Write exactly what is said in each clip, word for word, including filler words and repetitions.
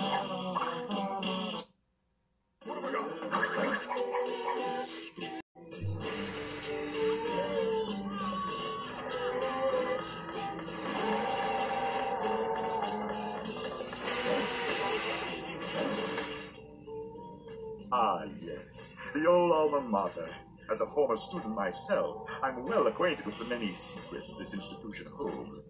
Ah, yes, the old alma mater. As a former student myself, I'm well acquainted with the many secrets this institution holds.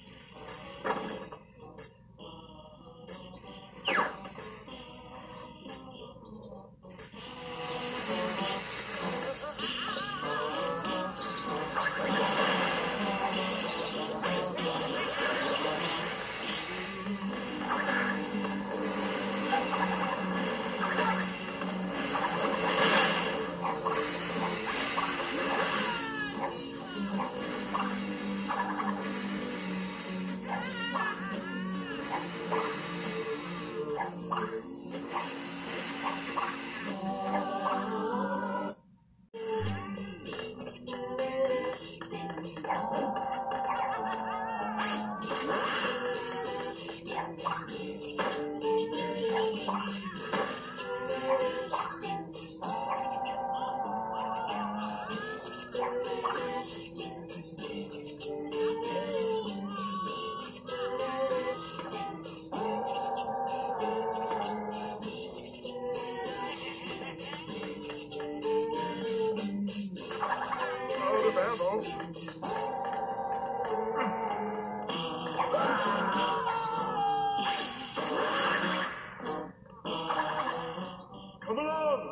Come along!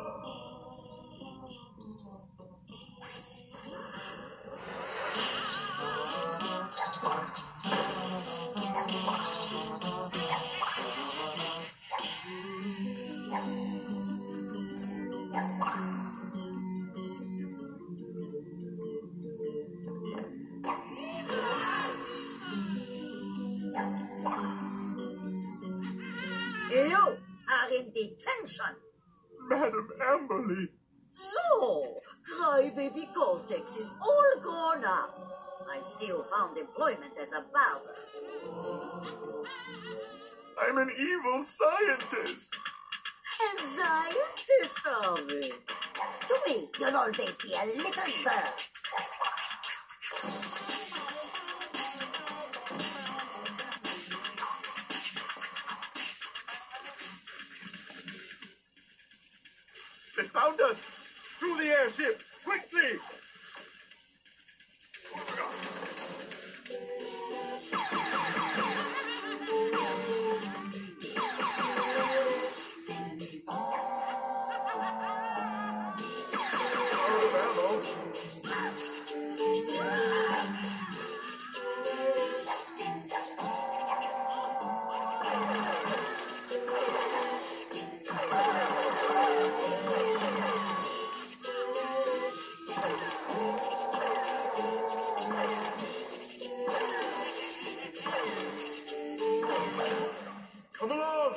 You are in detention. Madam Amberly! So, Crybaby Cortex is all gone up. I see you found employment as a barber. I'm an evil scientist! A scientist of it. To me, you'll always be a little bird. They found us! To the airship! Quickly! Come along!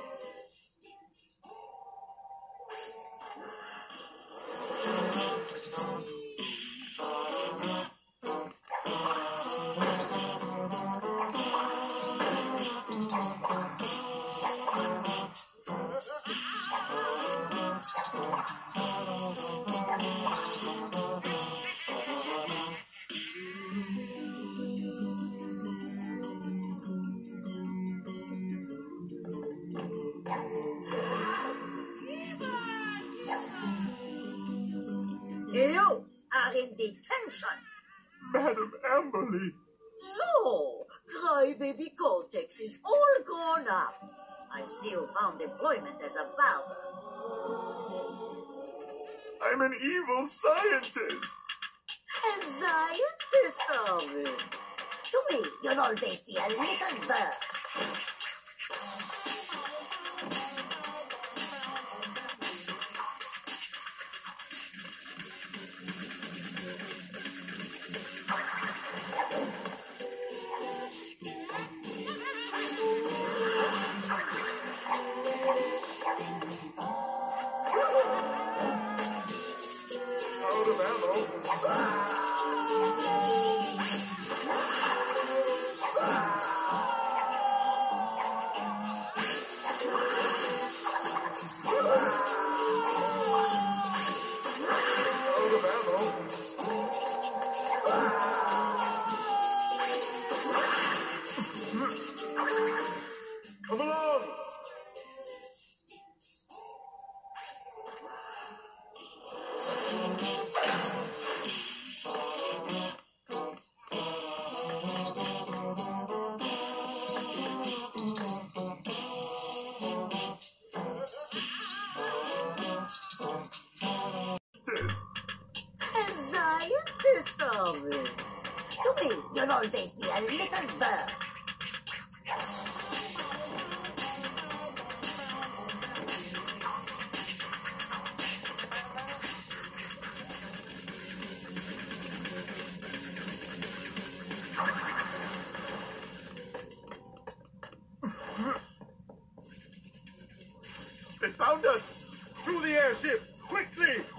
You are in detention. Madam Amberly! So, Crybaby Cortex is all gone up. I see you found employment as a barber. I'm an evil scientist! A scientist of it. To me, you'll always be a little bird. Out of ammo! always be a little bird. They found us! To the airship! Quickly!